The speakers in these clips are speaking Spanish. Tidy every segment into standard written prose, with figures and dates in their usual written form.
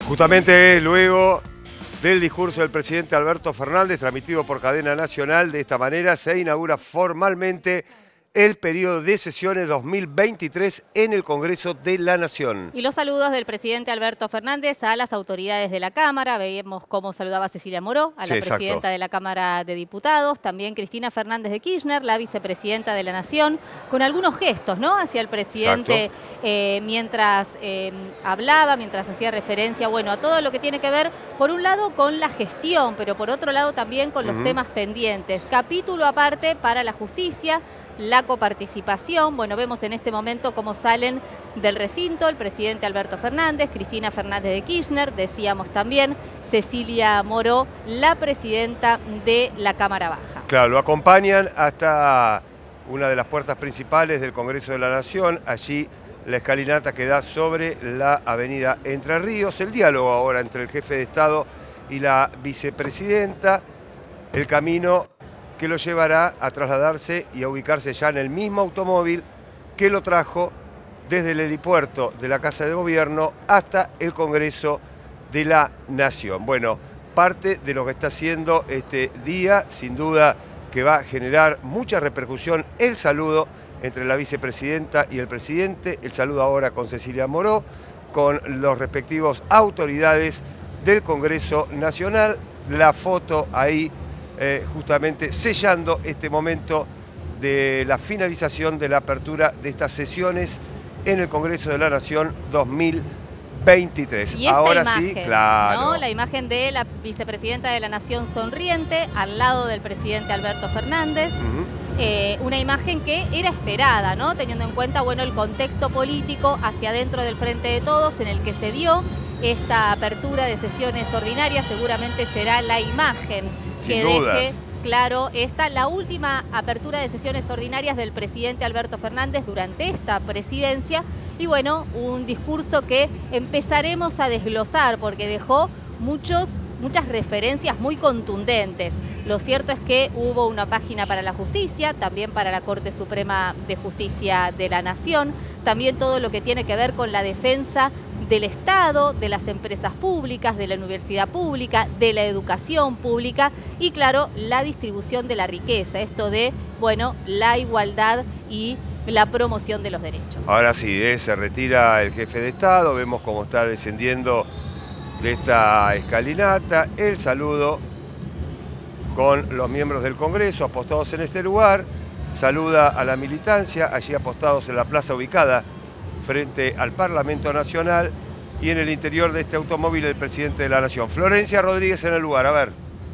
Justamente luego del discurso del presidente Alberto Fernández, transmitido por cadena nacional, de esta manera se inaugura formalmente el periodo de sesiones 2023 en el Congreso de la Nación. Y los saludos del presidente Alberto Fernández a las autoridades de la Cámara. Veíamos cómo saludaba Cecilia Moró, a la presidenta de la Cámara de Diputados. También Cristina Fernández de Kirchner, la vicepresidenta de la Nación, con algunos gestos, ¿no?, hacia el presidente mientras hablaba, mientras hacía referencia, bueno, a todo lo que tiene que ver, por un lado, con la gestión, pero por otro lado también con los temas pendientes. Capítulo aparte para la justicia, la coparticipación. Bueno, vemos en este momento cómo salen del recinto el presidente Alberto Fernández, Cristina Fernández de Kirchner, decíamos también Cecilia Moró, la presidenta de la Cámara Baja. Claro, lo acompañan hasta una de las puertas principales del Congreso de la Nación, allí la escalinata que da sobre la avenida Entre Ríos, el diálogo ahora entre el jefe de Estado y la vicepresidenta, el camino que lo llevará a trasladarse y a ubicarse ya en el mismo automóvil que lo trajo desde el helipuerto de la Casa de Gobierno hasta el Congreso de la Nación. Bueno, parte de lo que está haciendo este día, sin duda que va a generar mucha repercusión el saludo entre la vicepresidenta y el presidente, el saludo ahora con Cecilia Moró, con los respectivos autoridades del Congreso Nacional, la foto ahí justamente sellando este momento de la finalización de la apertura de estas sesiones en el Congreso de la Nación 2023. Y esta ahora imagen, sí, claro, ¿no?, la imagen de la vicepresidenta de la Nación sonriente al lado del presidente Alberto Fernández. Una imagen que era esperada, ¿no?, teniendo en cuenta, bueno, el contexto político hacia adentro del Frente de Todos en el que se dio esta apertura de sesiones ordinarias. Seguramente será la imagen que deje claro la última apertura de sesiones ordinarias del presidente Alberto Fernández durante esta presidencia. Y bueno, un discurso que empezaremos a desglosar porque dejó muchas referencias muy contundentes. Lo cierto es que hubo una página para la justicia, también para la Corte Suprema de Justicia de la Nación, también todo lo que tiene que ver con la defensa del Estado, de las empresas públicas, de la universidad pública, de la educación pública y, claro, la distribución de la riqueza. Esto de, bueno, la igualdad y la promoción de los derechos. Ahora sí, se retira el jefe de Estado, vemos cómo está descendiendo de esta escalinata, el saludo con los miembros del Congreso apostados en este lugar, saluda a la militancia, allí apostados en la plaza ubicada frente al Parlamento Nacional, y en el interior de este automóvil el presidente de la Nación. Florencia Rodríguez en el lugar, a ver.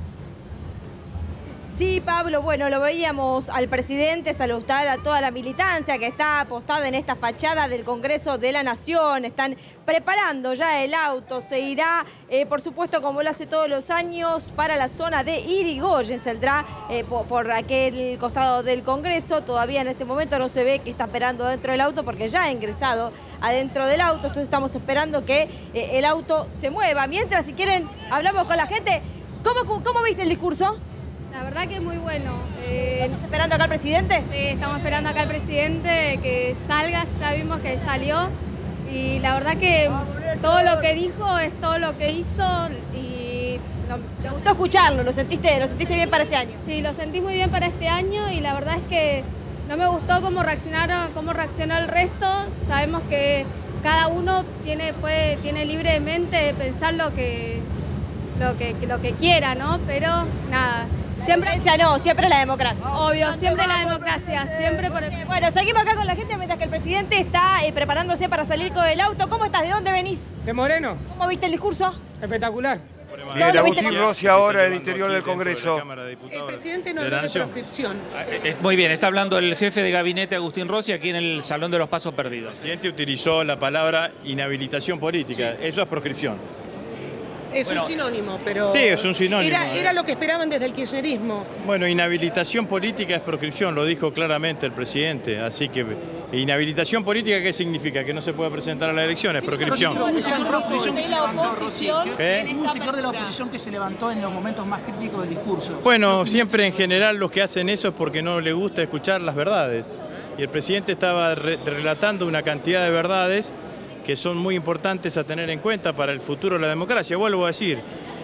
Sí, Pablo, bueno, lo veíamos al presidente saludar a toda la militancia que está apostada en esta fachada del Congreso de la Nación. Están preparando ya el auto, se irá, por supuesto, como lo hace todos los años, para la zona de Irigoyen. Saldrá por aquel costado del Congreso. Todavía en este momento no se ve que está esperando dentro del auto porque ya ha ingresado adentro del auto. Entonces estamos esperando que el auto se mueva. Mientras, si quieren, hablamos con la gente. ¿Cómo viste el discurso? La verdad que es muy bueno. ¿Estamos esperando acá al presidente? Sí, estamos esperando acá al presidente que salga, ya vimos que salió y la verdad que todo lo que dijo es todo lo que hizo y... ¿Te gustó escucharlo? ¿Lo sentiste bien para este año? Sí, lo sentí muy bien para este año y la verdad es que no me gustó cómo reaccionó el resto. Sabemos que cada uno tiene libremente pensar lo que quiera, ¿no? Pero nada. Siempre la democracia. Obvio, siempre la democracia, siempre por el... Bueno, seguimos acá con la gente mientras que el presidente está preparándose para salir con el auto. ¿Cómo estás? ¿De dónde venís? De Moreno. ¿Cómo viste el discurso? Espectacular. Bien, Agustín Rossi ahora en el interior del Congreso. El presidente no habló de proscripción. Muy bien, está hablando el jefe de gabinete Agustín Rossi aquí en el Salón de los Pasos Perdidos. El presidente utilizó la palabra inhabilitación política, eso es proscripción. Es un sinónimo, pero... Sí, es un sinónimo. Era lo que esperaban desde el kirchnerismo. Bueno, inhabilitación política es proscripción, lo dijo claramente el presidente. Así que, inhabilitación política, ¿qué significa? Que no se puede presentar a las elecciones, proscripción. ¿Hubo un sector de la oposición? ¿Qué? Un sector de la oposición que se levantó en los momentos más críticos del discurso. Bueno, siempre en general los que hacen eso es porque no les gusta escuchar las verdades. Y el presidente estaba relatando una cantidad de verdades que son muy importantes a tener en cuenta para el futuro de la democracia. Vuelvo a decir,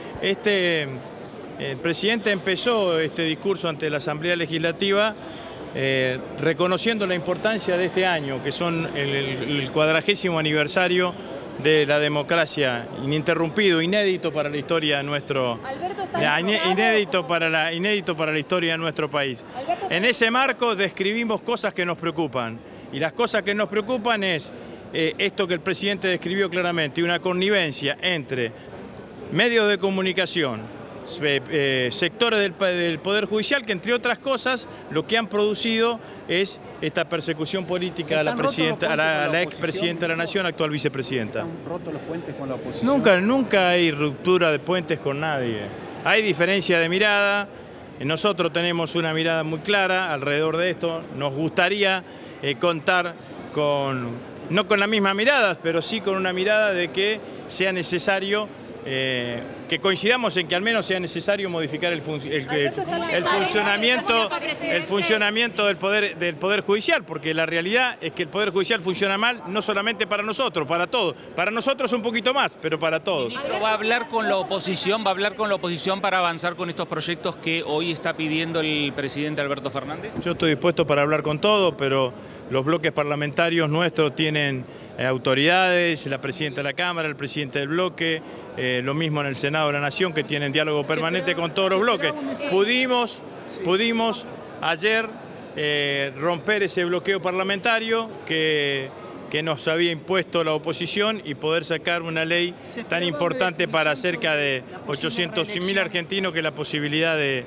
el presidente empezó este discurso ante la Asamblea Legislativa reconociendo la importancia de este año, que son el 40º aniversario de la democracia ininterrumpido, inédito para la historia de nuestro inédito para la historia de nuestro país. En ese marco describimos cosas que nos preocupan, y las cosas que nos preocupan es esto que el presidente describió claramente, una connivencia entre medios de comunicación, sectores del Poder Judicial, que entre otras cosas lo que han producido es esta persecución política a la expresidenta de la Nación, actual vicepresidenta. ¿Están rotos los puentes con la oposición? Nunca hay ruptura de puentes con nadie. Hay diferencia de mirada. Nosotros tenemos una mirada muy clara alrededor de esto. Nos gustaría contar no con las mismas miradas, pero sí con una mirada de que sea necesario que coincidamos en que al menos sea necesario modificar el funcionamiento del Poder Judicial, porque la realidad es que el Poder Judicial funciona mal no solamente para nosotros, para todos. Para nosotros un poquito más, pero para todos. ¿Ministro, va a hablar con la oposición? ¿Va a hablar con la oposición para avanzar con estos proyectos que hoy está pidiendo el presidente Alberto Fernández? Yo estoy dispuesto para hablar con todo, pero los bloques parlamentarios nuestros tienen autoridades, la presidenta de la Cámara, el presidente del bloque, lo mismo en el Senado de la Nación, que tienen diálogo permanente con todos los bloques. Pudimos ayer romper ese bloqueo parlamentario que nos había impuesto la oposición y poder sacar una ley tan importante para cerca de 800.000 argentinos, que la posibilidad de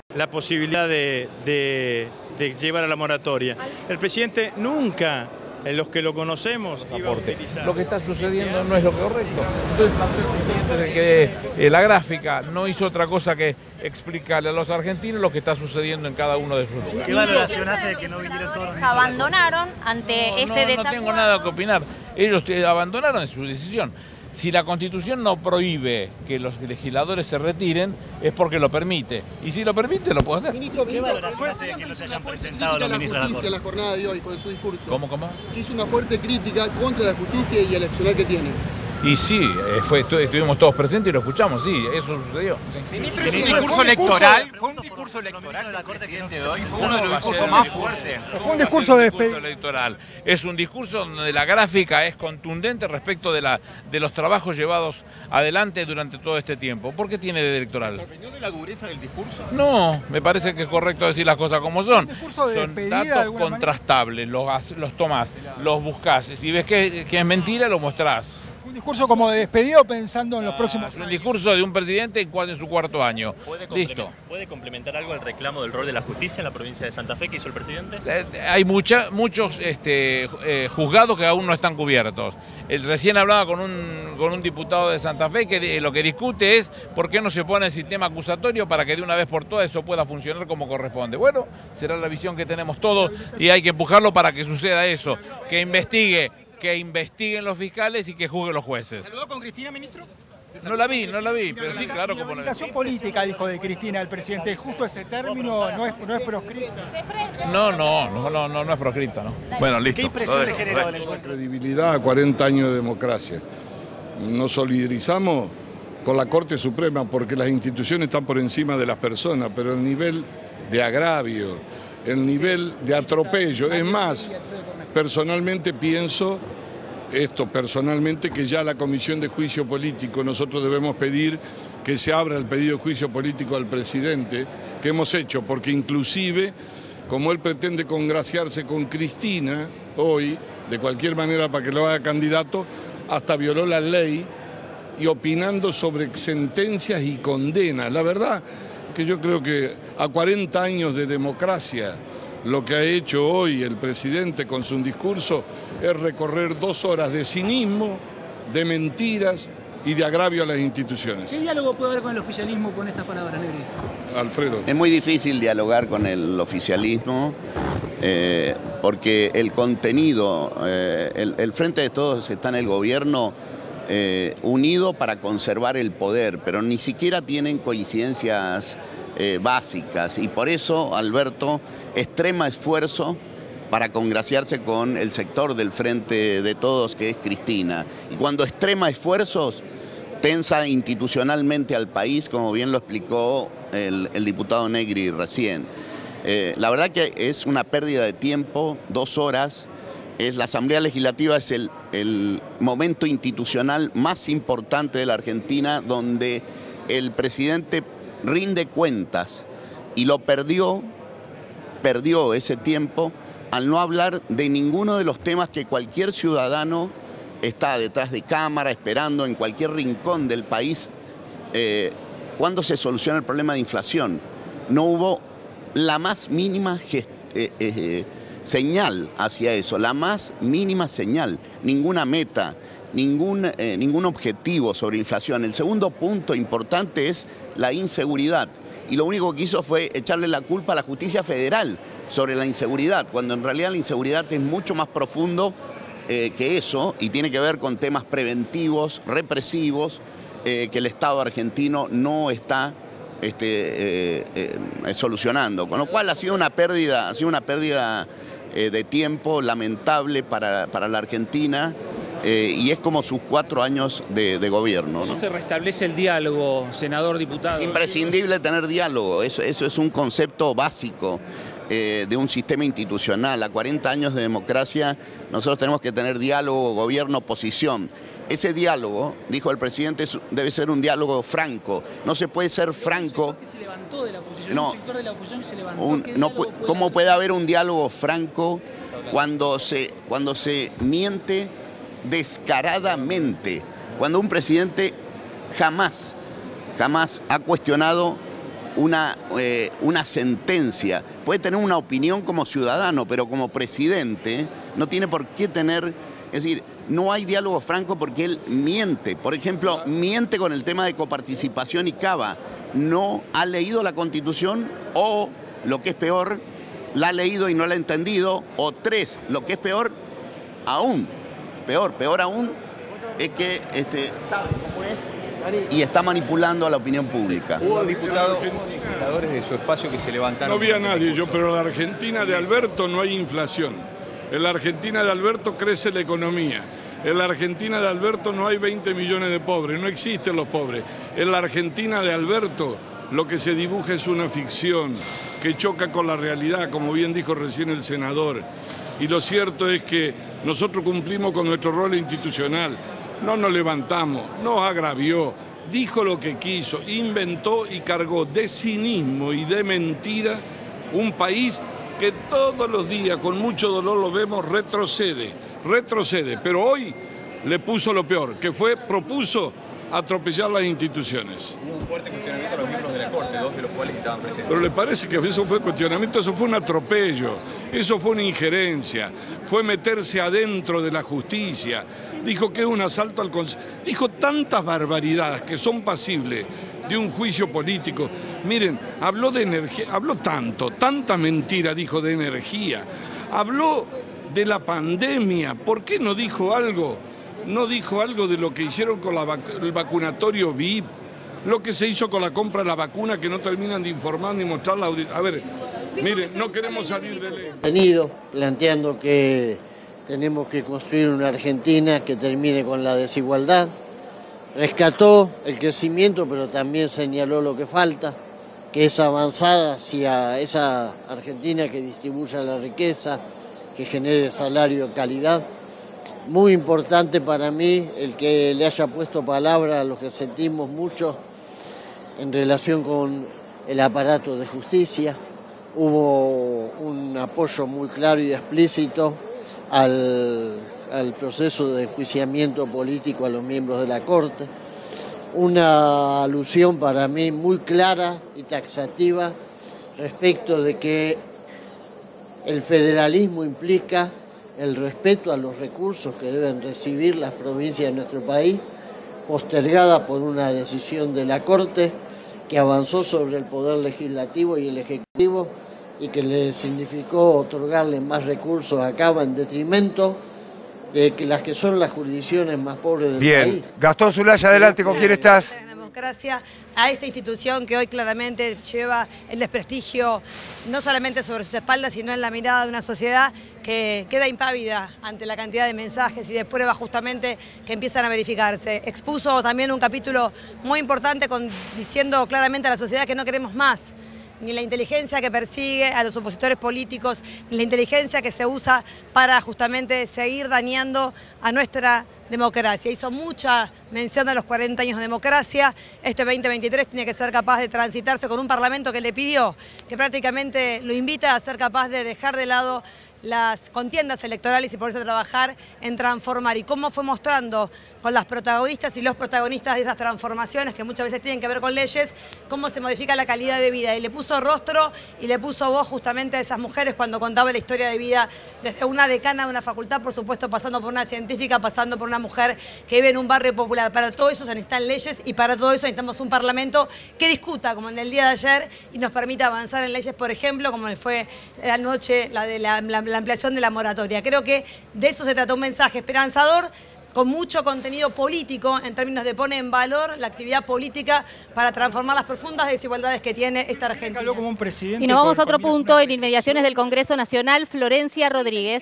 llevar a la moratoria. El presidente nunca, en los que lo conocemos, iba a utilizar. Lo que está sucediendo no es lo correcto. Entonces planteó el presidente que la gráfica no hizo otra cosa que explicarle a los argentinos lo que está sucediendo en cada uno de sus lugares. ¿Qué valoración hace de que no vinieron todos los ministros? Abandonaron ante ese desacuerdo. No tengo nada que opinar. Ellos abandonaron su decisión. Si la Constitución no prohíbe que los legisladores se retiren, es porque lo permite. Y si lo permite, lo puede hacer. Ministro, ¿qué valoración hace de que no se hayan presentado los ministros de la Corte? La jornada de hoy con su discurso. ¿Cómo? Que hizo una fuerte crítica contra la justicia y el accionar que tiene. Y sí, estuvimos todos presentes y lo escuchamos, sí, eso sucedió. Sí. Ministro, ¿es un discurso electoral? ¿Fue un discurso electoral de la Corte que de hoy? ¿Fue uno de los discursos más fuertes? ¿Fue un discurso de electoral? Es un discurso donde la gráfica es contundente respecto de los trabajos llevados adelante durante todo este tiempo. ¿Por qué tiene de electoral? ¿Sorprendió de la dureza del discurso? No, me parece que es correcto decir las cosas como son. Son datos contrastables, los tomás, los buscás. Si ves que es mentira, lo mostrás. Un discurso como de despedido pensando en los próximos. Es un discurso de un presidente en su cuarto año. Listo. ¿Puede complementar algo el reclamo del rol de la justicia en la provincia de Santa Fe que hizo el presidente? Hay muchos juzgados que aún no están cubiertos. Recién hablaba con un diputado de Santa Fe que lo que discute es por qué no se pone el sistema acusatorio para que de una vez por todas eso pueda funcionar como corresponde. Bueno, será la visión que tenemos todos y hay que empujarlo para que suceda eso, que investiguen los fiscales y que juzguen los jueces. ¿Saludó con Cristina, ministro? No la vi, pero sí, claro como la vi. La comunicación política, dijo de Cristina, el presidente, justo ese término no es proscripto. No es proscripto, ¿no? Bueno, listo. ¿Qué impresión le generó en el encuentro? Credibilidad a 40 años de democracia. Nos solidarizamos con la Corte Suprema porque las instituciones están por encima de las personas, pero el nivel de agravio, el nivel de atropello, es más, personalmente pienso que ya la Comisión de Juicio Político, nosotros debemos pedir que se abra el pedido de juicio político al presidente, que hemos hecho, porque inclusive, como él pretende congraciarse con Cristina hoy, de cualquier manera para que lo haga candidato, hasta violó la ley y opinando sobre sentencias y condenas. La verdad que yo creo que a 40 años de democracia, lo que ha hecho hoy el presidente con su discurso es recorrer 2 horas de cinismo, de mentiras y de agravio a las instituciones. ¿Qué diálogo puede haber con el oficialismo con estas palabras, Negri? Alfredo. Es muy difícil dialogar con el oficialismo porque el contenido, el Frente de Todos está en el gobierno unido para conservar el poder, pero ni siquiera tienen coincidencias básicas y por eso Alberto extrema esfuerzo para congraciarse con el sector del Frente de Todos, que es Cristina. Y cuando extrema esfuerzos, tensa institucionalmente al país, como bien lo explicó el diputado Negri recién. La verdad que es una pérdida de tiempo, 2 horas. La Asamblea Legislativa es el momento institucional más importante de la Argentina, donde el presidente rinde cuentas y lo perdió ese tiempo al no hablar de ninguno de los temas que cualquier ciudadano está detrás de cámara esperando en cualquier rincón del país. ¿Cuándo se soluciona el problema de inflación? No hubo la más mínima señal hacia eso, la más mínima señal, ninguna meta, ningún objetivo sobre inflación. El segundo punto importante es la inseguridad. Y lo único que hizo fue echarle la culpa a la justicia federal sobre la inseguridad, cuando en realidad la inseguridad es mucho más profundo que eso y tiene que ver con temas preventivos, represivos, que el Estado argentino no está solucionando. Con lo cual ha sido una pérdida de tiempo lamentable para la Argentina. Y es como sus 4 años de gobierno, ¿no? ¿Cómo se restablece el diálogo, senador, diputado? Es imprescindible tener diálogo, eso es un concepto básico de un sistema institucional. A 40 años de democracia nosotros tenemos que tener diálogo, gobierno, oposición. Ese diálogo, dijo el presidente, debe ser un diálogo franco. No se puede ser franco. Se levantó de la oposición, no, un sector de la oposición se levantó. ¿Cómo puede haber un diálogo franco cuando se miente descaradamente? Cuando un presidente jamás ha cuestionado una sentencia. Puede tener una opinión como ciudadano, pero como presidente no tiene por qué tener... Es decir, no hay diálogo franco porque él miente. Por ejemplo, miente con el tema de coparticipación y cava. No ha leído la Constitución o, lo que es peor, la ha leído y no la ha entendido. O 3, lo que es peor aún, peor aún, es que sabe cómo es y está manipulando a la opinión pública. Hubo legisladores de su espacio que se levantaron. No vi a nadie yo, pero en la Argentina de Alberto no hay inflación. En la Argentina de Alberto crece la economía. En la Argentina de Alberto no hay 20 millones de pobres, no existen los pobres. En la Argentina de Alberto lo que se dibuja es una ficción que choca con la realidad, como bien dijo recién el senador. Y lo cierto es que nosotros cumplimos con nuestro rol institucional. No nos levantamos, nos agravió, dijo lo que quiso, inventó y cargó de cinismo y de mentira un país que todos los días, con mucho dolor lo vemos, retrocede. Pero hoy le puso lo peor, que propuso atropellar las instituciones. Hubo un fuerte cuestionamiento a los miembros de la Corte, 2 de los cuales estaban presentes. Pero le parece que eso fue cuestionamiento, eso fue un atropello, eso fue una injerencia, fue meterse adentro de la justicia. Dijo que es un asalto al Consejo. Dijo tantas barbaridades que son pasibles de un juicio político. Miren, habló de energía, habló tanta mentira dijo de energía. Habló de la pandemia. ¿Por qué no dijo algo? No dijo algo de lo que hicieron con el vacunatorio VIP, lo que se hizo con la compra de la vacuna que no terminan de informar ni mostrar la audiencia. A ver, miren, no queremos salir de ley. Tenido, planteando que tenemos que construir una Argentina que termine con la desigualdad. Rescató el crecimiento, pero también señaló lo que falta, que es avanzar hacia esa Argentina que distribuya la riqueza, que genere salario de calidad. Muy importante para mí el que le haya puesto palabra a lo que sentimos mucho en relación con el aparato de justicia. Hubo un apoyo muy claro y explícito al proceso de enjuiciamiento político a los miembros de la Corte. Una alusión para mí muy clara y taxativa respecto de que el federalismo implica el respeto a los recursos que deben recibir las provincias de nuestro país, postergada por una decisión de la Corte que avanzó sobre el Poder Legislativo y el Ejecutivo y que le significó otorgarle más recursos a Cava en detrimento de que las que son las jurisdicciones más pobres del país. Bien, Gastón Zulaya, adelante, ¿con quién estás? democracia a esta institución que hoy claramente lleva el desprestigio no solamente sobre sus espaldas, sino en la mirada de una sociedad que queda impávida ante la cantidad de mensajes y de pruebas justamente que empiezan a verificarse. Expuso también un capítulo muy importante diciendo claramente a la sociedad que no queremos más ni la inteligencia que persigue a los opositores políticos, ni la inteligencia que se usa para justamente seguir dañando a nuestra democracia. Hizo mucha mención a los 40 años de democracia. Este 2023 tiene que ser capaz de transitarse con un parlamento que le pidió, que prácticamente lo invita a ser capaz de dejar de lado las contiendas electorales y ponerse a trabajar en transformar. Y cómo fue mostrando con las protagonistas y los protagonistas de esas transformaciones, que muchas veces tienen que ver con leyes, cómo se modifica la calidad de vida. Y le puso rostro y le puso voz justamente a esas mujeres cuando contaba la historia de vida desde una decana de una facultad, por supuesto, pasando por una científica, pasando por una mujer que vive en un barrio popular. Para todo eso se necesitan leyes y para todo eso necesitamos un parlamento que discuta, como en el día de ayer, y nos permita avanzar en leyes, por ejemplo, como fue anoche la ampliación de la moratoria. Creo que de eso se trata, un mensaje esperanzador, con mucho contenido político en términos de poner en valor la actividad política para transformar las profundas desigualdades que tiene esta Argentina. Como un presidente y nos vamos a otro punto en inmediaciones del Congreso Nacional. Florencia Rodríguez.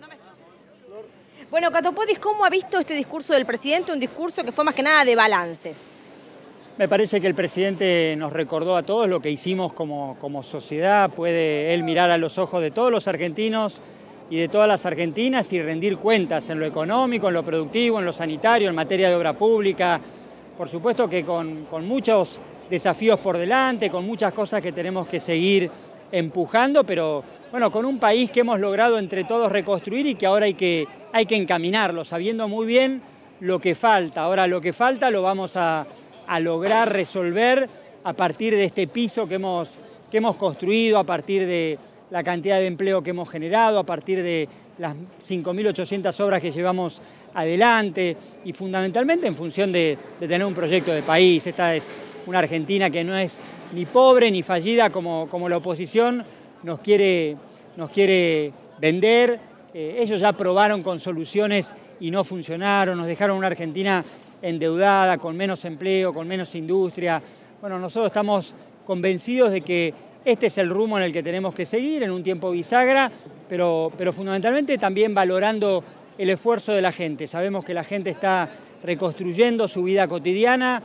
Bueno, Catopodis, ¿cómo ha visto este discurso del presidente? Un discurso que fue más que nada de balance. Me parece que el presidente nos recordó a todos lo que hicimos como sociedad. Puede él mirar a los ojos de todos los argentinos y de todas las argentinas y rendir cuentas en lo económico, en lo productivo, en lo sanitario, en materia de obra pública. Por supuesto que con muchos desafíos por delante, con muchas cosas que tenemos que seguir empujando, pero bueno, con un país que hemos logrado entre todos reconstruir y que ahora hay que encaminarlo, sabiendo muy bien lo que falta. Ahora lo que falta lo vamos a lograr resolver a partir de este piso que hemos construido, a partir de la cantidad de empleo que hemos generado, a partir de las 5.800 obras que llevamos adelante y fundamentalmente en función de tener un proyecto de país. Esta es una Argentina que no es ni pobre ni fallida como la oposición nos quiere vender. Ellos ya probaron con soluciones y no funcionaron, nos dejaron una Argentina endeudada, con menos empleo, con menos industria. Bueno, nosotros estamos convencidos de que este es el rumbo en el que tenemos que seguir en un tiempo bisagra, pero fundamentalmente también valorando el esfuerzo de la gente. Sabemos que la gente está reconstruyendo su vida cotidiana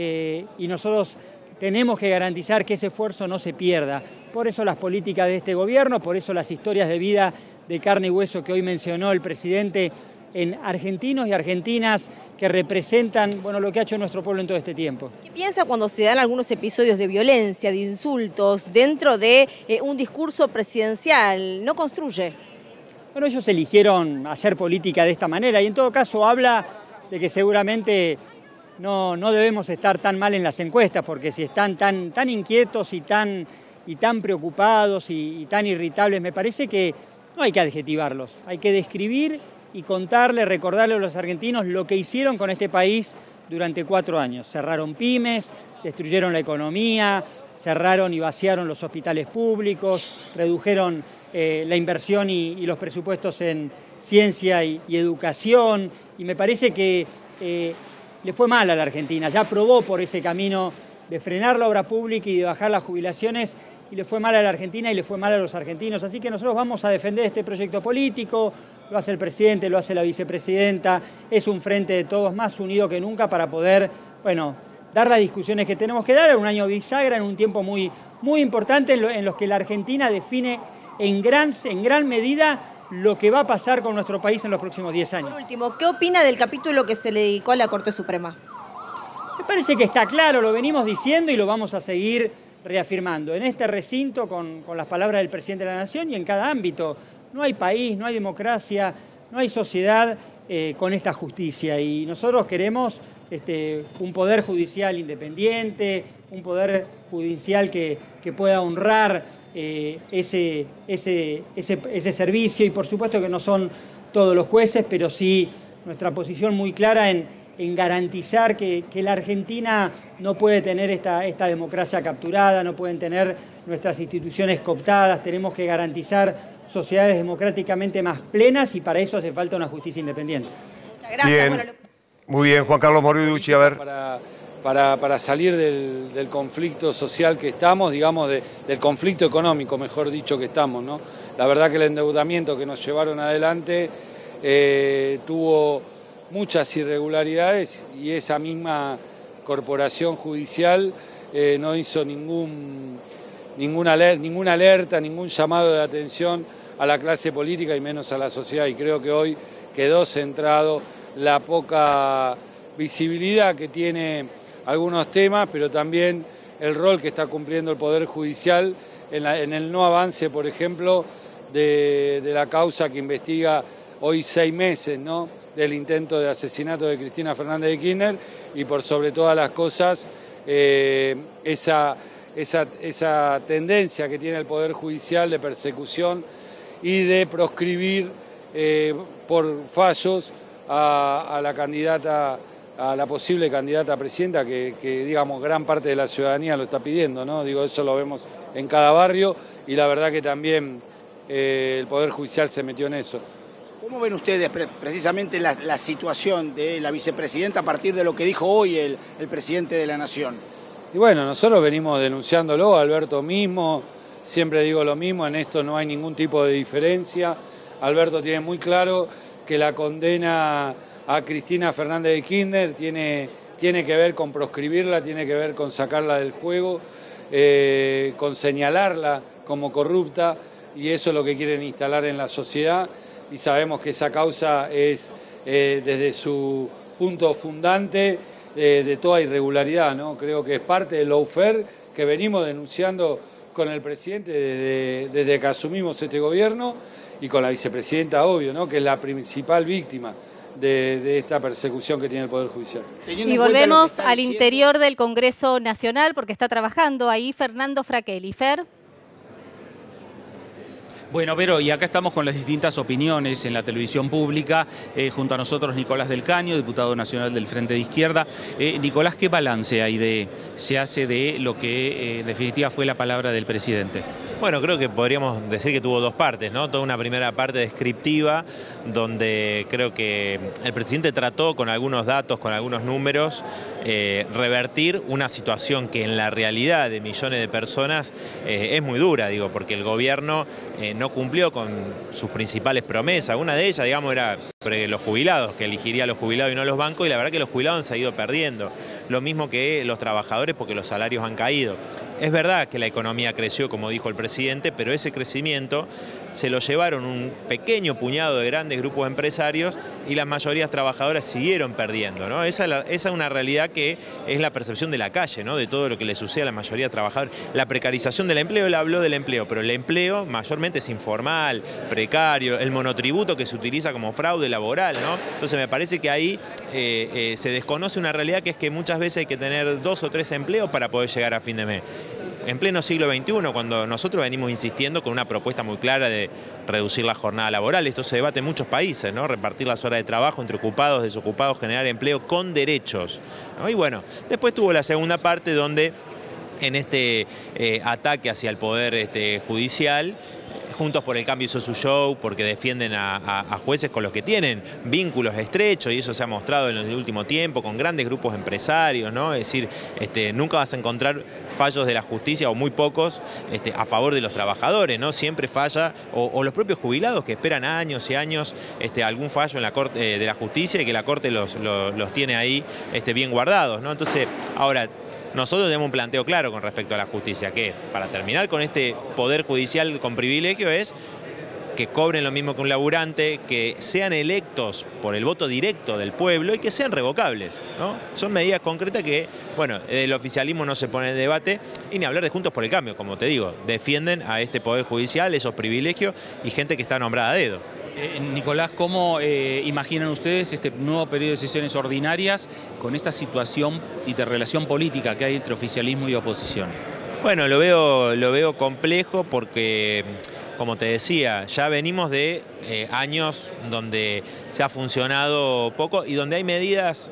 y nosotros tenemos que garantizar que ese esfuerzo no se pierda. Por eso las políticas de este gobierno, por eso las historias de vida de carne y hueso que hoy mencionó el presidente en argentinos y argentinas que representan lo que ha hecho nuestro pueblo en todo este tiempo. ¿Qué piensa cuando se dan algunos episodios de violencia, de insultos, dentro de un discurso presidencial? ¿No construye? Bueno, ellos eligieron hacer política de esta manera y en todo caso habla de que seguramente no debemos estar tan mal en las encuestas, porque si están tan inquietos y tan preocupados y tan irritables, me parece que no hay que adjetivarlos, hay que describir y recordarle a los argentinos lo que hicieron con este país durante 4 años. Cerraron pymes, destruyeron la economía, cerraron y vaciaron los hospitales públicos, redujeron la inversión y los presupuestos en ciencia y educación, y me parece que le fue mal a la Argentina. Ya probó por ese camino de frenar la obra pública y de bajar las jubilaciones, y le fue mal a la Argentina y le fue mal a los argentinos. Así que nosotros vamos a defender este proyecto político, lo hace el presidente, lo hace la vicepresidenta, es un frente de todos más unido que nunca para poder, dar las discusiones que tenemos que dar en un año bisagra, en un tiempo muy importante en los que la Argentina define en gran medida lo que va a pasar con nuestro país en los próximos 10 años. Por último, ¿qué opina del capítulo que se le dedicó a la Corte Suprema? Me parece que está claro, lo venimos diciendo y lo vamos a seguir reafirmando. En este recinto, con las palabras del presidente de la Nación y en cada ámbito, no hay país, no hay democracia, no hay sociedad con esta justicia. Y nosotros queremos un poder judicial independiente, un poder judicial que pueda honrar ese servicio, y por supuesto que no son todos los jueces, pero sí nuestra posición muy clara en garantizar que la Argentina no puede tener esta democracia capturada, no pueden tener nuestras instituciones cooptadas. Tenemos que garantizar sociedades democráticamente más plenas y para eso hace falta una justicia independiente. Muchas gracias. Bien. Muy bien, Juan Carlos Morbiducci, a ver. Para para salir del conflicto social que estamos, digamos, del conflicto económico, mejor dicho, que estamos, ¿no? La verdad que el endeudamiento que nos llevaron adelante tuvo muchas irregularidades y esa misma corporación judicial no hizo ninguna alerta, ningún llamado de atención a la clase política y menos a la sociedad, y creo que hoy quedó centrado la poca visibilidad que tiene algunos temas, pero también el rol que está cumpliendo el Poder Judicial en el no avance, por ejemplo, de la causa que investiga hoy 6 meses, ¿no?, del intento de asesinato de Cristina Fernández de Kirchner, y por sobre todas las cosas esa tendencia que tiene el Poder Judicial de persecución y de proscribir por fallos a la candidata, a la posible candidata a presidenta que digamos gran parte de la ciudadanía lo está pidiendo, ¿no? Digo, eso lo vemos en cada barrio y la verdad que también el Poder Judicial se metió en eso. ¿Cómo ven ustedes precisamente la situación de la vicepresidenta a partir de lo que dijo hoy el presidente de la Nación? Y bueno, nosotros venimos denunciándolo, Alberto mismo, siempre digo lo mismo, en esto no hay ningún tipo de diferencia. Alberto tiene muy claro que la condena a Cristina Fernández de Kirchner tiene que ver con proscribirla, tiene que ver con sacarla del juego, con señalarla como corrupta, y eso es lo que quieren instalar en la sociedad, y sabemos que esa causa es desde su punto fundante de toda irregularidad, ¿no? Creo que es parte del lawfare que venimos denunciando con el presidente desde que asumimos este gobierno, y con la vicepresidenta, obvio, ¿no?, que es la principal víctima de esta persecución que tiene el Poder Judicial. Y volvemos al interior del Congreso Nacional, porque está trabajando ahí Fernando Fraquelli. Fer. Bueno, Vero, y acá estamos con las distintas opiniones en la televisión pública. Junto a nosotros Nicolás del Caño, diputado nacional del Frente de Izquierda. Nicolás, ¿qué balance se hace de lo que en definitiva fue la palabra del presidente? Bueno, creo que podríamos decir que tuvo dos partes, ¿no? Toda una primera parte descriptiva, donde creo que el presidente trató con algunos datos, con algunos números, revertir una situación que en la realidad de millones de personas es muy dura, digo, porque el gobierno no cumplió con sus principales promesas. Una de ellas, digamos, era sobre los jubilados, que elegiría a los jubilados y no a los bancos, y la verdad que los jubilados han seguido perdiendo. Lo mismo que los trabajadores, porque los salarios han caído. Es verdad que la economía creció, como dijo el presidente, pero ese crecimiento se lo llevaron un pequeño puñado de grandes grupos empresarios y las mayorías trabajadoras siguieron perdiendo, ¿no? Esa es una realidad que es la percepción de la calle, ¿no?, de todo lo que le sucede a la mayoría de trabajadores. La precarización del empleo, él habló del empleo, pero el empleo mayormente es informal, precario, el monotributo que se utiliza como fraude laboral, ¿no? Entonces me parece que ahí se desconoce una realidad, que es que muchas veces hay que tener 2 o 3 empleos para poder llegar a fin de mes. En pleno siglo XXI, cuando nosotros venimos insistiendo con una propuesta muy clara de reducir la jornada laboral, esto se debate en muchos países, ¿no?, repartir las horas de trabajo entre ocupados, desocupados, generar empleo con derechos, ¿no? Y bueno, después tuvo la segunda parte donde en este ataque hacia el Poder Judicial, Juntos por el Cambio hizo su show porque defienden a jueces con los que tienen vínculos estrechos, y eso se ha mostrado en el último tiempo con grandes grupos empresarios, ¿no? Es decir, nunca vas a encontrar fallos de la justicia, o muy pocos, a favor de los trabajadores, ¿no? Siempre falla, o los propios jubilados que esperan años y años algún fallo en la Corte de la Justicia, y que la Corte los tiene ahí bien guardados, ¿no? Entonces, ahora, nosotros tenemos un planteo claro con respecto a la justicia, que es, para terminar con este Poder Judicial con privilegio, es que cobren lo mismo que un laburante, que sean electos por el voto directo del pueblo y que sean revocables, ¿no? Son medidas concretas que, bueno, el oficialismo no se pone en debate, y ni hablar de Juntos por el Cambio, como te digo, defienden a este Poder Judicial, esos privilegios y gente que está nombrada a dedo. Nicolás, ¿cómo imaginan ustedes este nuevo periodo de sesiones ordinarias con esta situación y de relación política que hay entre oficialismo y oposición? Bueno, lo veo complejo porque, como te decía, ya venimos de años donde se ha funcionado poco y donde hay medidas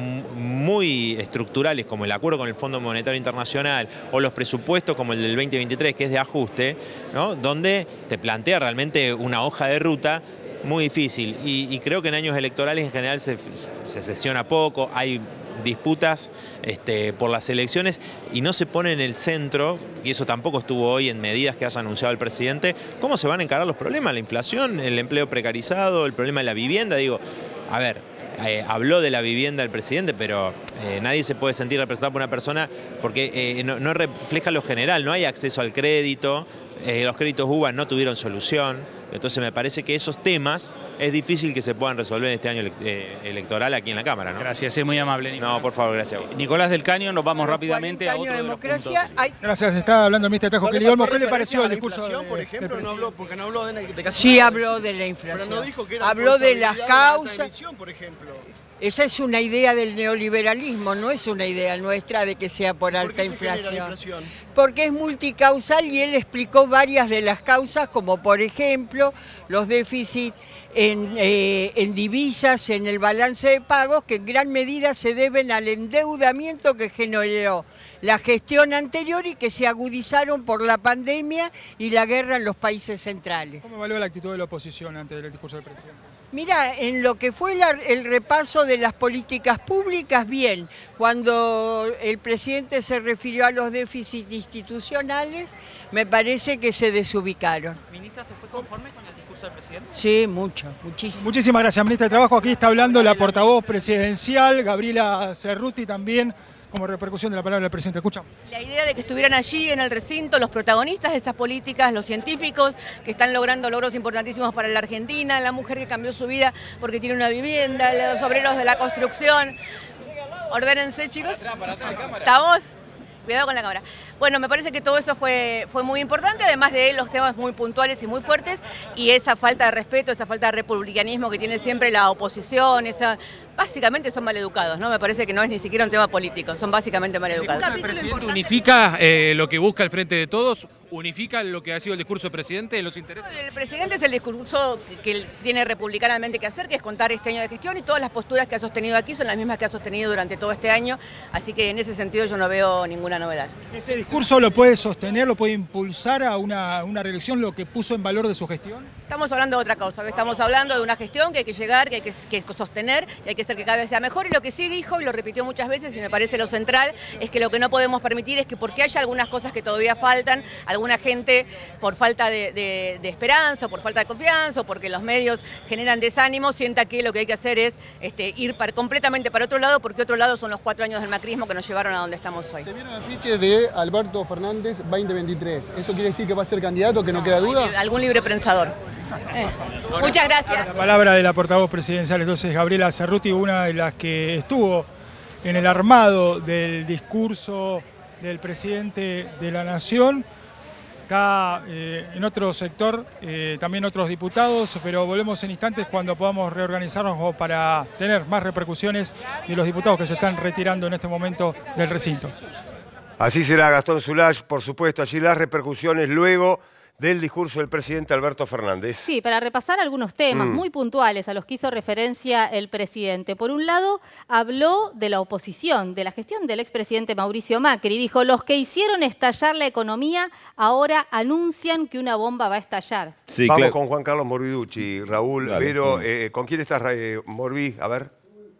muy estructurales, como el acuerdo con el Fondo Monetario Internacional o los presupuestos como el del 2023, que es de ajuste, ¿no?, donde te plantea realmente una hoja de ruta muy difícil. Y creo que en años electorales en general se sesiona poco, hay disputas por las elecciones y no se pone en el centro, y eso tampoco estuvo hoy en medidas que haya anunciado el presidente, cómo se van a encarar los problemas, la inflación, el empleo precarizado, el problema de la vivienda. Digo, a ver, habló de la vivienda el presidente, pero nadie se puede sentir representado por una persona porque no refleja lo general, no hay acceso al crédito, los créditos UBA no tuvieron solución, entonces me parece que esos temas es difícil que se puedan resolver en este año electoral aquí en la Cámara, ¿no? Gracias, es muy amable, Nicolás. No, por favor, gracias. Nicolás del Caño, nos vamos rápidamente a otro de los puntos. Gracias, está hablando el ministro de Trabajo, Kelly Olmos. ¿Qué le pareció el discurso por ejemplo, no habló, porque no habló de casi sí habló de la inflación. Pero no dijo que era habló de las causas. Por ejemplo. Esa es una idea del neoliberalismo, no es una idea nuestra de que sea por alta inflación. Porque es multicausal y él explicó varias de las causas, como por ejemplo los déficits en divisas, en el balance de pagos, que en gran medida se deben al endeudamiento que generó la gestión anterior y que se agudizaron por la pandemia y la guerra en los países centrales. ¿Cómo evalúa la actitud de la oposición ante el discurso del presidente? Mira, en lo que fue el repaso de las políticas públicas, bien. Cuando el presidente se refirió a los déficits institucionales, me parece que se desubicaron. ¿Ministra, se fue conforme con el discurso del presidente? Sí, mucho, muchísimo. Muchísimas gracias, ministra de Trabajo. Aquí está hablando la portavoz presidencial, Gabriela Cerruti, también como repercusión de la palabra del presidente. Escuchamos. La idea de que estuvieran allí en el recinto los protagonistas de esas políticas, los científicos que están logrando logros importantísimos para la Argentina, la mujer que cambió su vida porque tiene una vivienda, los obreros de la construcción. Ordénense, chicos. ¿Estamos? Cuidado con la cámara. Bueno, me parece que todo eso fue muy importante, además de los temas muy puntuales y muy fuertes, y esa falta de respeto, esa falta de republicanismo que tiene siempre la oposición, básicamente son maleducados, ¿no? Me parece que no es ni siquiera un tema político, son básicamente maleducados. ¿El presidente unifica lo que busca el Frente de Todos? ¿Unifica lo que ha sido el discurso del presidente, los intereses? El presidente es el discurso que él tiene republicanamente que hacer, que es contar este año de gestión, y todas las posturas que ha sostenido aquí son las mismas que ha sostenido durante todo este año, así que en ese sentido yo no veo ninguna novedad. ¿Ese discurso lo puede sostener, lo puede impulsar a una reelección, lo que puso en valor de su gestión? Estamos hablando de otra cosa, que estamos hablando de una gestión que hay que llegar, que hay que sostener y hay que hacer que cada vez sea mejor, y lo que sí dijo, y lo repitió muchas veces, y me parece lo central, es que lo que no podemos permitir es que porque haya algunas cosas que todavía faltan, alguna gente por falta de esperanza, por falta de confianza, o porque los medios generan desánimo, sienta que lo que hay que hacer es ir completamente para otro lado, porque otro lado son los 4 años del macrismo que nos llevaron a donde estamos hoy. Se vieron afiches de Alberto Fernández 2023. ¿Eso quiere decir que va a ser candidato, que no queda duda? Algún libre pensador. Muchas gracias. La palabra de la portavoz presidencial, entonces, Gabriela Cerruti, una de las que estuvo en el armado del discurso del presidente de la Nación. Está en otro sector, también otros diputados, pero volvemos en instantes cuando podamos reorganizarnos para tener más repercusiones de los diputados que se están retirando en este momento del recinto. Así será, Gastón Zulay, por supuesto, allí las repercusiones luego del discurso del presidente Alberto Fernández. Sí, para repasar algunos temas muy puntuales a los que hizo referencia el presidente. Por un lado, habló de la oposición, de la gestión del expresidente Mauricio Macri. Dijo, los que hicieron estallar la economía ahora anuncian que una bomba va a estallar. Sí, vamos con Juan Carlos Morbiducci, Raúl. Dale, pero, ¿con quién estás, Morbi? A ver.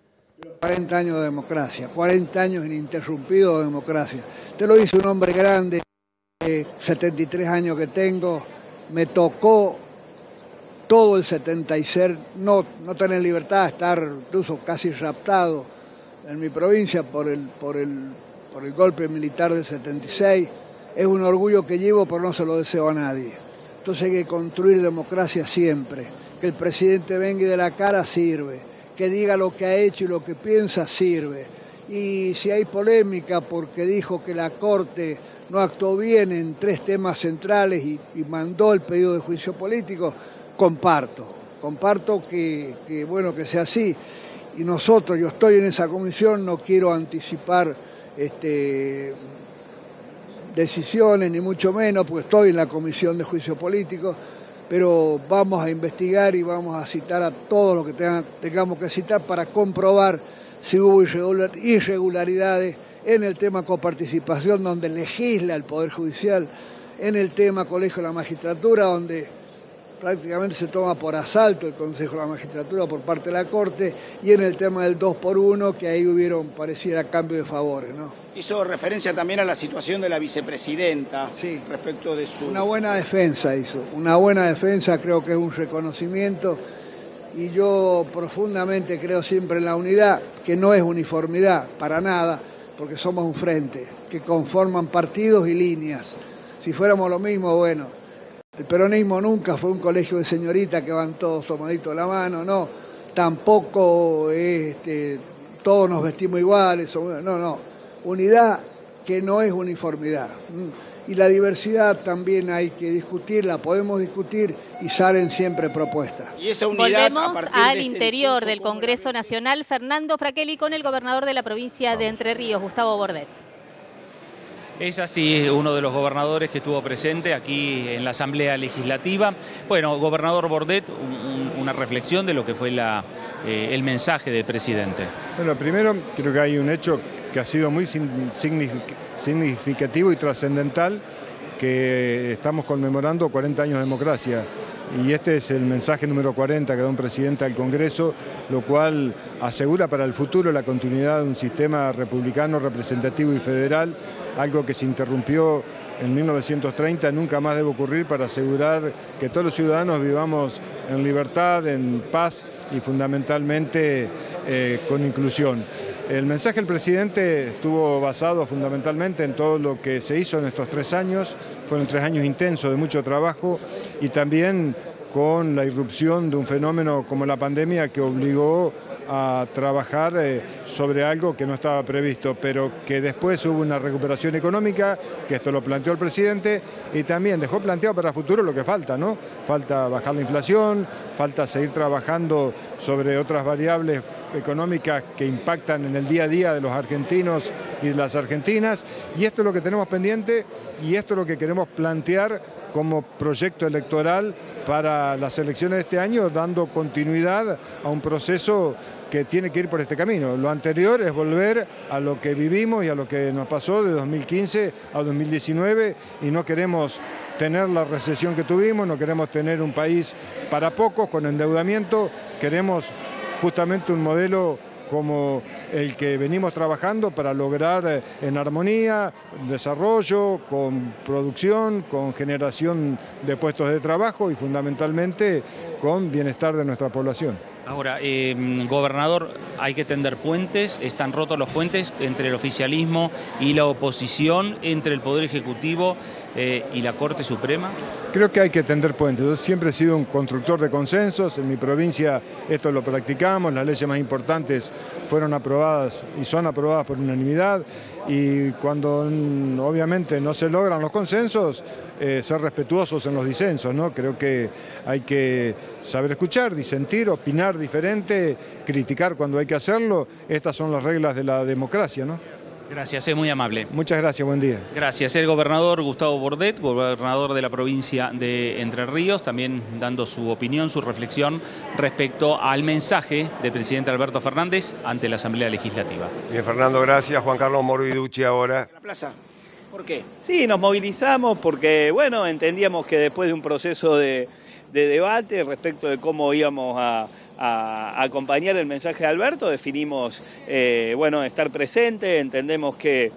40 años de democracia, 40 años ininterrumpido de democracia. Te lo dice un hombre grande. 73 años que tengo, me tocó todo el 76, no tener libertad, estar incluso casi raptado en mi provincia por el golpe militar del 76. Es un orgullo que llevo, pero no se lo deseo a nadie. Entonces hay que construir democracia siempre. Que el presidente venga y de la cara sirve, que diga lo que ha hecho y lo que piensa sirve. Y si hay polémica porque dijo que la Corte no actuó bien en 3 temas centrales y mandó el pedido de juicio político, comparto que sea así. Y nosotros, yo estoy en esa comisión, no quiero anticipar decisiones, ni mucho menos, porque estoy en la comisión de juicio político, pero vamos a investigar y vamos a citar a todos los que tengamos que citar para comprobar si hubo irregularidades en el tema coparticipación, donde legisla el Poder Judicial, en el tema Colegio de la Magistratura, donde prácticamente se toma por asalto el Consejo de la Magistratura por parte de la Corte, y en el tema del 2x1, que ahí hubieron, pareciera, cambio de favores, ¿no? Hizo referencia también a la situación de la vicepresidenta, sí, respecto de su... Una buena defensa hizo, una buena defensa, creo que es un reconocimiento, y yo profundamente creo siempre en la unidad, que no es uniformidad, para nada, porque somos un frente, que conforman partidos y líneas. Si fuéramos lo mismo, bueno, el peronismo nunca fue un colegio de señoritas que van todos tomaditos de la mano, no, tampoco todos nos vestimos iguales, no, unidad que no es uniformidad. Y la diversidad también hay que discutirla, podemos discutir y salen siempre propuestas. Y esa unidad, volvemos al interior del Congreso Nacional, Fernando Fraquelli, con el gobernador de la provincia de Entre Ríos, Gustavo Bordet. Es así, uno de los gobernadores que estuvo presente aquí en la Asamblea Legislativa. Bueno, gobernador Bordet, una reflexión de lo que fue el mensaje del presidente. Bueno, primero creo que hay un hecho que ha sido muy significativo y trascendental, que estamos conmemorando 40 años de democracia. Y este es el mensaje número 40 que da un presidente al Congreso, lo cual asegura para el futuro la continuidad de un sistema republicano, representativo y federal, algo que se interrumpió en 1930, nunca más debe ocurrir, para asegurar que todos los ciudadanos vivamos en libertad, en paz y fundamentalmente con inclusión. El mensaje del presidente estuvo basado fundamentalmente en todo lo que se hizo en estos 3 años. Fueron 3 años intensos de mucho trabajo y también con la irrupción de un fenómeno como la pandemia que obligó a trabajar sobre algo que no estaba previsto, pero que después hubo una recuperación económica, que esto lo planteó el presidente, y también dejó planteado para el futuro lo que falta, ¿no? Falta bajar la inflación, falta seguir trabajando sobre otras variables económicas que impactan en el día a día de los argentinos y de las argentinas, y esto es lo que tenemos pendiente y esto es lo que queremos plantear como proyecto electoral para las elecciones de este año, dando continuidad a un proceso que tiene que ir por este camino. Lo anterior es volver a lo que vivimos y a lo que nos pasó de 2015 a 2019, y no queremos tener la recesión que tuvimos, no queremos tener un país para pocos con endeudamiento, queremos justamente un modelo como el que venimos trabajando para lograr en armonía, desarrollo, con producción, con generación de puestos de trabajo y fundamentalmente con bienestar de nuestra población. Ahora, gobernador, hay que tender puentes, están rotos los puentes entre el oficialismo y la oposición, entre el Poder Ejecutivo y la Corte Suprema. Creo que hay que tender puentes. Yo siempre he sido un constructor de consensos, en mi provincia esto lo practicamos, las leyes más importantes fueron aprobadas y son aprobadas por unanimidad, y cuando obviamente no se logran los consensos, ser respetuosos en los disensos, ¿no? Creo que hay que saber escuchar, disentir, opinar diferente, criticar cuando hay que hacerlo. Estas son las reglas de la democracia, ¿no? Gracias, es muy amable. Muchas gracias, buen día. Gracias. El gobernador Gustavo Bordet, gobernador de la provincia de Entre Ríos, también dando su opinión, su reflexión respecto al mensaje del presidente Alberto Fernández ante la Asamblea Legislativa. Bien, Fernando, gracias. Juan Carlos Morbiducci ahora. La plaza. ¿Por qué? Sí, nos movilizamos porque, bueno, entendíamos que después de un proceso de debate respecto de cómo íbamos a acompañar el mensaje de Alberto, definimos estar presente, entendemos que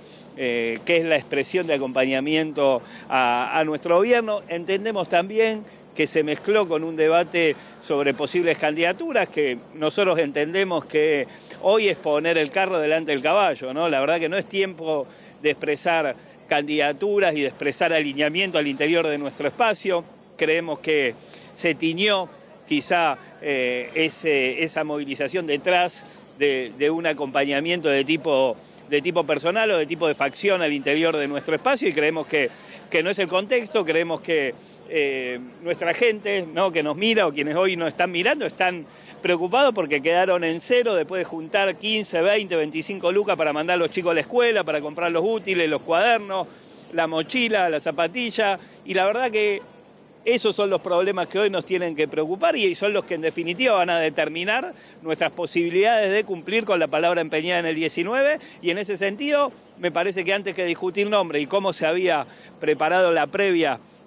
es la expresión de acompañamiento a nuestro gobierno, entendemos también que se mezcló con un debate sobre posibles candidaturas, que nosotros entendemos que hoy es poner el carro delante del caballo, ¿no? La verdad que no es tiempo de expresar candidaturas y de expresar alineamiento al interior de nuestro espacio. Creemos que se tiñó quizá esa movilización detrás de un acompañamiento de tipo personal o de tipo de facción al interior de nuestro espacio, y creemos que no es el contexto. Creemos que nuestra gente, ¿no?, que nos mira o quienes hoy nos están mirando están preocupados porque quedaron en cero después de juntar 15, 20, 25 lucas para mandar a los chicos a la escuela, para comprar los útiles, los cuadernos, la mochila, la zapatilla, y la verdad que esos son los problemas que hoy nos tienen que preocupar y son los que en definitiva van a determinar nuestras posibilidades de cumplir con la palabra empeñada en el 19, y en ese sentido me parece que antes que discutir nombre y cómo se había preparado la previa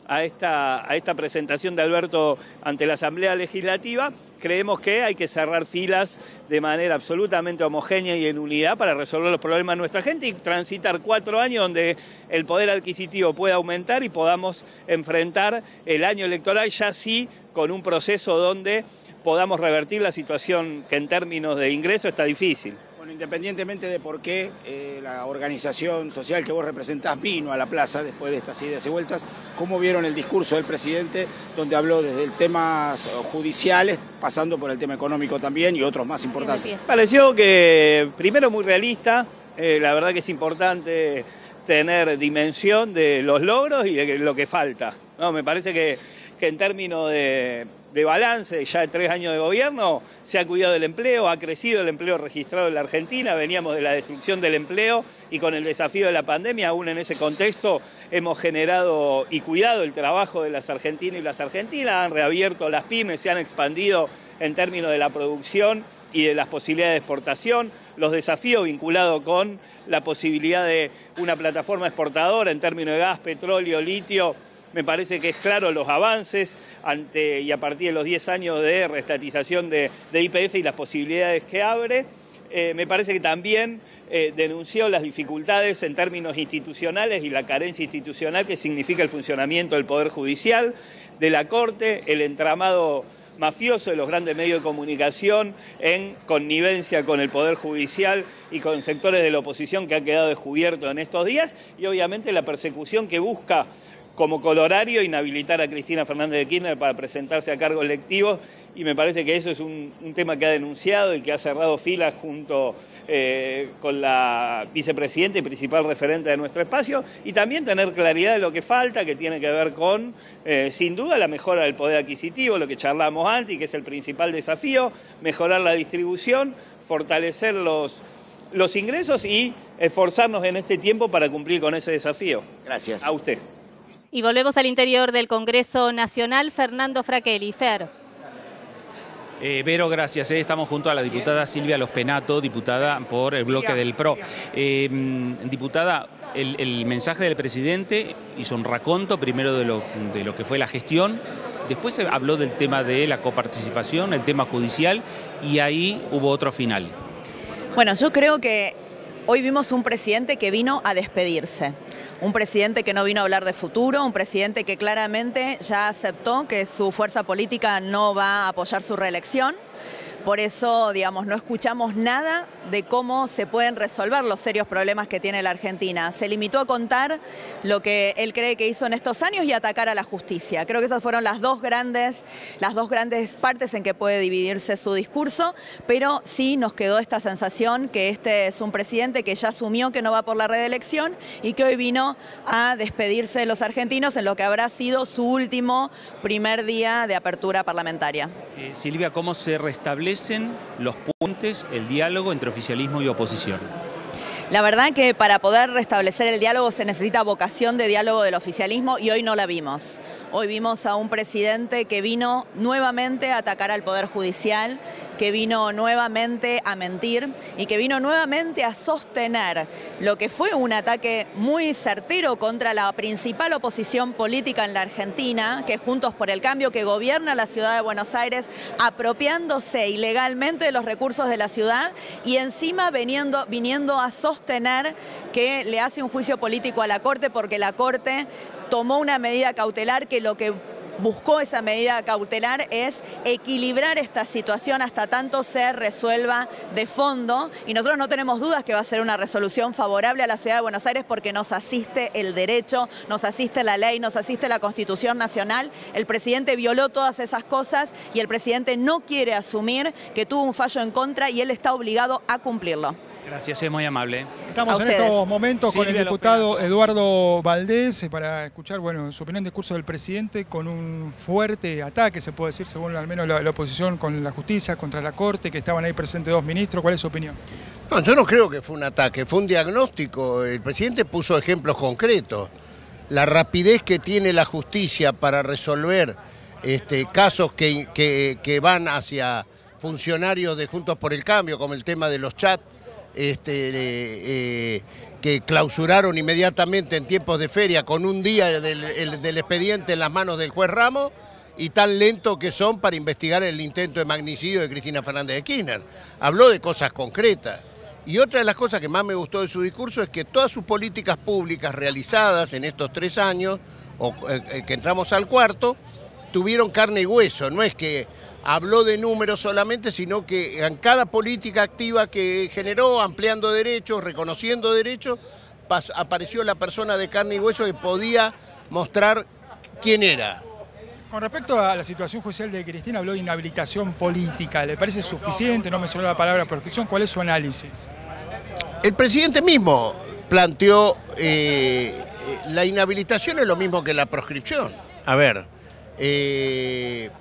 a esta presentación de Alberto ante la Asamblea Legislativa, creemos que hay que cerrar filas de manera absolutamente homogénea y en unidad para resolver los problemas de nuestra gente y transitar 4 años donde el poder adquisitivo pueda aumentar y podamos enfrentar el año electoral ya sí con un proceso donde podamos revertir la situación que en términos de ingreso está difícil. Bueno, independientemente de por qué la organización social que vos representás vino a la plaza después de estas idas y vueltas, ¿cómo vieron el discurso del presidente donde habló desde temas judiciales, pasando por el tema económico también y otros más importantes? Pareció que, primero, muy realista, la verdad que es importante tener dimensión de los logros y de lo que falta, ¿no? Me parece que en términos de balance, ya de 3 años de gobierno, se ha cuidado del empleo, ha crecido el empleo registrado en la Argentina, veníamos de la destrucción del empleo y con el desafío de la pandemia, aún en ese contexto, hemos generado y cuidado el trabajo de las argentinas y las argentinas, han reabierto las pymes, se han expandido en términos de la producción y de las posibilidades de exportación, los desafíos vinculados con la posibilidad de una plataforma exportadora en términos de gas, petróleo, litio. Me parece que es claro los avances y a partir de los 10 años de reestatización de YPF y las posibilidades que abre. Me parece que también denunció las dificultades en términos institucionales y la carencia institucional que significa el funcionamiento del Poder Judicial, de la Corte, el entramado mafioso de los grandes medios de comunicación en connivencia con el Poder Judicial y con sectores de la oposición que ha quedado descubierto en estos días y obviamente la persecución que busca como colorario inhabilitar a Cristina Fernández de Kirchner para presentarse a cargos electivos y me parece que eso es un tema que ha denunciado y que ha cerrado filas junto con la vicepresidenta y principal referente de nuestro espacio y también tener claridad de lo que falta, que tiene que ver con, sin duda, la mejora del poder adquisitivo, lo que charlamos antes y que es el principal desafío, mejorar la distribución, fortalecer los ingresos y esforzarnos en este tiempo para cumplir con ese desafío. Gracias. A usted. Y volvemos al interior del Congreso Nacional, Fernando Fraquelli. Fer. Vero, gracias. Estamos junto a la diputada Silvia Lospenato, diputada por el bloque del PRO. Diputada, el mensaje del presidente hizo un raconto primero de lo que fue la gestión, después se habló del tema de la coparticipación, el tema judicial, y ahí hubo otro final. Bueno, yo creo que hoy vimos un presidente que vino a despedirse. Un presidente que no vino a hablar de futuro, un presidente que claramente ya aceptó que su fuerza política no va a apoyar su reelección. Por eso, digamos, no escuchamos nada de cómo se pueden resolver los serios problemas que tiene la Argentina. Se limitó a contar lo que él cree que hizo en estos años y atacar a la justicia. Creo que esas fueron las dos grandes partes en que puede dividirse su discurso, pero sí nos quedó esta sensación que este es un presidente que ya asumió que no va por la reelección y que hoy vino a despedirse de los argentinos en lo que habrá sido su último primer día de apertura parlamentaria. Silvia, ¿cómo se restablecen los puentes, el diálogo entre oficialismo y oposición? La verdad que para poder restablecer el diálogo se necesita vocación de diálogo del oficialismo y hoy no la vimos. Hoy vimos a un presidente que vino nuevamente a atacar al Poder Judicial, que vino nuevamente a mentir y que vino nuevamente a sostener lo que fue un ataque muy certero contra la principal oposición política en la Argentina, que es Juntos por el Cambio, que gobierna la ciudad de Buenos Aires, apropiándose ilegalmente de los recursos de la ciudad y encima viniendo a sostener que le hace un juicio político a la Corte porque la Corte tomó una medida cautelar que lo que buscó esa medida cautelar es equilibrar esta situación hasta tanto se resuelva de fondo y nosotros no tenemos dudas que va a ser una resolución favorable a la ciudad de Buenos Aires porque nos asiste el derecho, nos asiste la ley, nos asiste la Constitución Nacional. El presidente violó todas esas cosas y el presidente no quiere asumir que tuvo un fallo en contra y él está obligado a cumplirlo. Gracias, es muy amable. Estamos en estos momentos con el diputado Eduardo Valdés para escuchar su opinión del discurso del presidente con un fuerte ataque, se puede decir, según al menos la oposición, con la justicia, contra la Corte, que estaban ahí presentes 2 ministros. ¿Cuál es su opinión? No, yo no creo que fue un ataque, fue un diagnóstico. El presidente puso ejemplos concretos. La rapidez que tiene la justicia para resolver casos que van hacia funcionarios de Juntos por el Cambio, como el tema de los chats, que clausuraron inmediatamente en tiempos de feria con un día del expediente en las manos del juez Ramos, y tan lento que son para investigar el intento de magnicidio de Cristina Fernández de Kirchner. Habló de cosas concretas. Y otra de las cosas que más me gustó de su discurso es que todas sus políticas públicas realizadas en estos 3 años, que entramos al cuarto, tuvieron carne y hueso. No es que habló de números solamente, sino que en cada política activa que generó, ampliando derechos, reconociendo derechos, apareció la persona de carne y hueso que podía mostrar quién era. Con respecto a la situación judicial de Cristina, habló de inhabilitación política. ¿Le parece suficiente? No mencionó la palabra proscripción. ¿Cuál es su análisis? El presidente mismo planteó la inhabilitación es lo mismo que la proscripción. A ver, el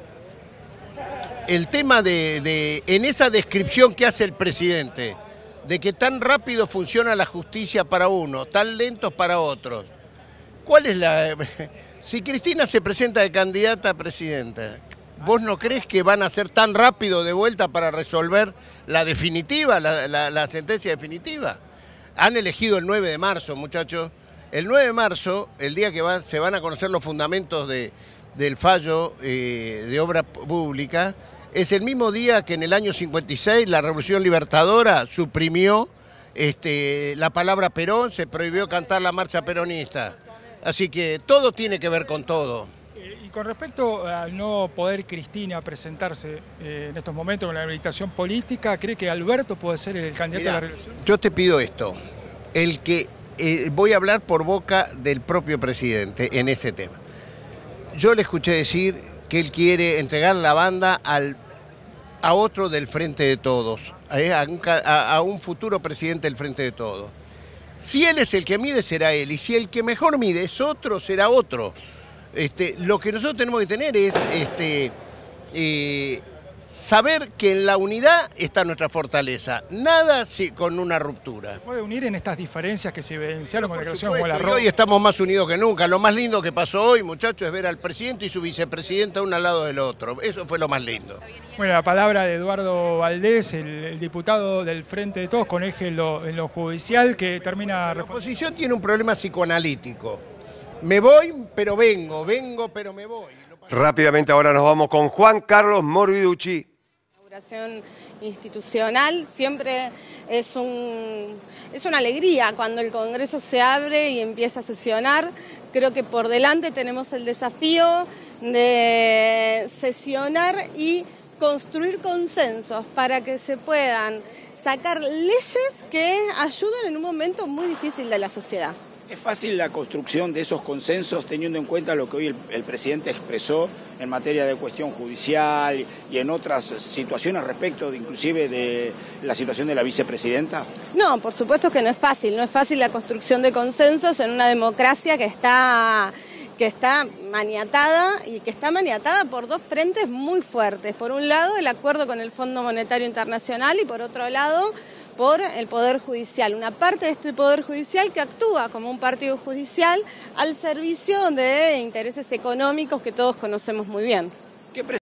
tema en esa descripción que hace el presidente, de que tan rápido funciona la justicia para unos, tan lentos para otros, ¿cuál es la...? Si Cristina se presenta de candidata a presidenta, ¿vos no crees que van a ser tan rápido de vuelta para resolver la definitiva, la sentencia definitiva? Han elegido el 9 de marzo, muchachos. El 9 de marzo, el día que se van a conocer los fundamentos del fallo de obra pública, es el mismo día que en el año 56 la Revolución Libertadora suprimió la palabra Perón, se prohibió cantar la marcha peronista. Así que todo tiene que ver con todo. Y con respecto al no poder Cristina presentarse en estos momentos con la habilitación política, ¿cree que Alberto puede ser el candidato a la reelección? Yo te pido esto, voy a hablar por boca del propio presidente en ese tema. Yo le escuché decir que él quiere entregar la banda a otro del Frente de Todos, a un futuro presidente del Frente de Todos. Si él es el que mide, será él, y si el que mejor mide es otro, será otro. Lo que nosotros tenemos que tener es saber que en la unidad está nuestra fortaleza, nada con una ruptura. ¿Puede unir en estas diferencias que se evidenciaron con declaraciones como la roja? Hoy estamos más unidos que nunca. Lo más lindo que pasó hoy, muchachos, es ver al presidente y su vicepresidenta uno al lado del otro. Eso fue lo más lindo. Bueno, la palabra de Eduardo Valdés, el diputado del Frente de Todos, con eje en lo judicial, que termina... La oposición tiene un problema psicoanalítico. Me voy, pero vengo pero me voy. Rápidamente ahora nos vamos con Juan Carlos Morbiducci. La inauguración institucional siempre es una alegría cuando el Congreso se abre y empieza a sesionar. Creo que por delante tenemos el desafío de sesionar y construir consensos para que se puedan sacar leyes que ayuden en un momento muy difícil de la sociedad. ¿Es fácil la construcción de esos consensos teniendo en cuenta lo que hoy el presidente expresó en materia de cuestión judicial y en otras situaciones respecto inclusive de la situación de la vicepresidenta? No, por supuesto que no es fácil la construcción de consensos en una democracia que está maniatada y que está maniatada por dos frentes muy fuertes. Por un lado, el acuerdo con el Fondo Monetario Internacional y por otro lado, por el Poder Judicial. Una parte de este Poder Judicial que actúa como un partido judicial al servicio de intereses económicos que todos conocemos muy bien.